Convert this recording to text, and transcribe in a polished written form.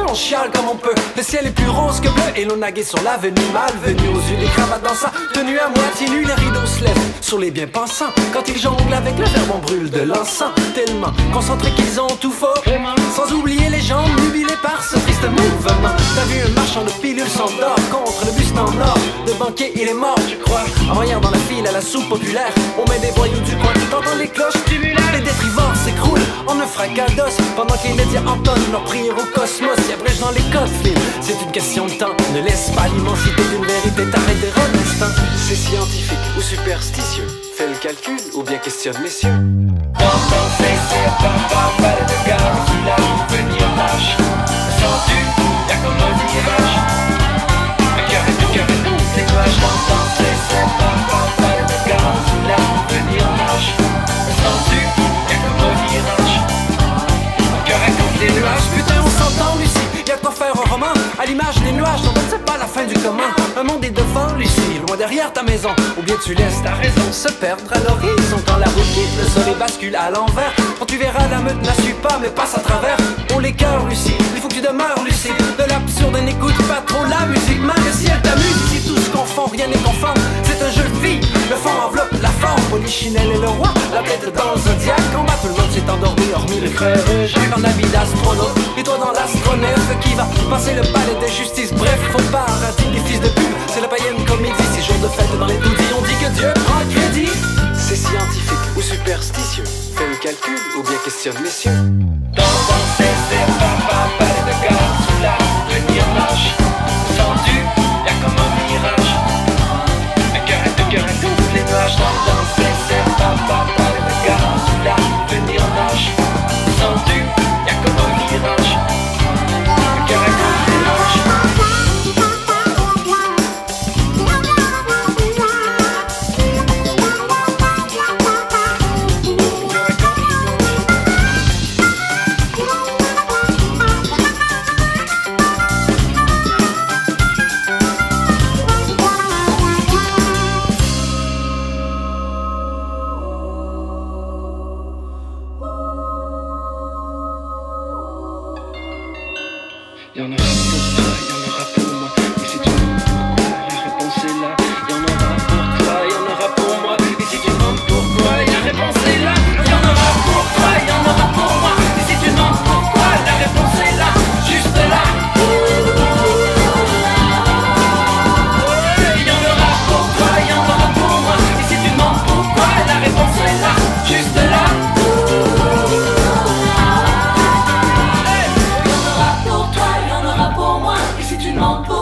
on chiale comme on peut. Le ciel est plus rose que bleu et l'on naguait sur l'avenue. Malvenu aux yeux des cravates dans sa tenue à moitié nue. Les rideaux se lèvent sur les bien-pensants. Quand ils jonglent avec le verbe, on brûle de l'encens. Tellement concentrés qu'ils ont tout faux. Sans oublier les gens nubilés par ce triste mouvement. T'as vu un marchand de pilules s'endort contre le buste en or. De banquier, il est mort, je crois. En voyant dans la file à la soupe populaire, on met des voyous du coin. T'entends les cloches tumulaires. Les détrivores s'écroulent en un fracas d'os. Pendant que les médias entonnent leur prière au cosmos et abrègent dans les codes film. C'est une question de temps. Ne laisse pas l'immensité d'une vérité t'arrêter un instant. C'est scientifique ou superstitieux. Fais le calcul ou bien questionne messieurs. Dans c'est pas mal de gars qui la venir lâche. Sens-tu, y'a comme un mirage. Un cœur et toutes les nuages. Dans c'est pas mal de gars qui la venir lâche. Sens-tu, y'a comme un mirage. Un cœur et toutes les nuages. Putain, on s'entend, Lucie. Y'a de quoi faire un roman à l'image des nuages. Non, c'est pas la fin du comment. Un monde est devant, Lucie, loin derrière ta maison. Ou bien tu laisses ta raison se perdre à l'horizon. Quand la route quitte, le soleil bascule à l'envers. Quand tu verras la meute n'a su pas, mais passe à travers. On les cœurs, Lucie, il faut que tu demeures lucide. De l'absurde, n'écoute pas trop la musique. Malgré si elle t'amuse, ici tout se confond, rien n'est conforme. C'est un jeu de vie, le fond enveloppe la forme. Polichinelle est le roi, la tête dans le zodiaque. Combat, tout le monde s'est endormi, hormis les frères Jacques en habit d'astronaute. Et toi dans l'astronef qui va passer le palais de justice. Bref, faut pas rater des fils de pub. C'est la païenne comédie, 6 jours de fête dans les taudis. On dit que Dieu prend crédit. C'est scientifique ou superstitieux. Fais le calcul ou bien questionne messieurs. Dans c'est pas mal de gars qui la venir lâche. Sens-tu, y'a comme un mirage. Un cœur et toutes les nuages. Dans c'est pas mal de gars qui la venir lâche. Sens-tu, y'a comme un mirage. Un cœur et toutes les nuages. Y'en aura pour toi, y'en aura pour moi. Et si tu demandes pourquoi, la réponse est là. Y'en aura pour toi, y'en aura pour moi. Et si tu demandes pourquoi, la réponse est là. Y'en aura pour toi, y'en aura pour moi. Et si tu demandes pourquoi, la réponse est là. Juste là. Y'en aura pour toi, y'en aura pour moi. Et si tu demandes pourquoi, la réponse est là. Juste là. Y'en aura pour toi, y'en aura pour moi. Et si tu demandes pourquoi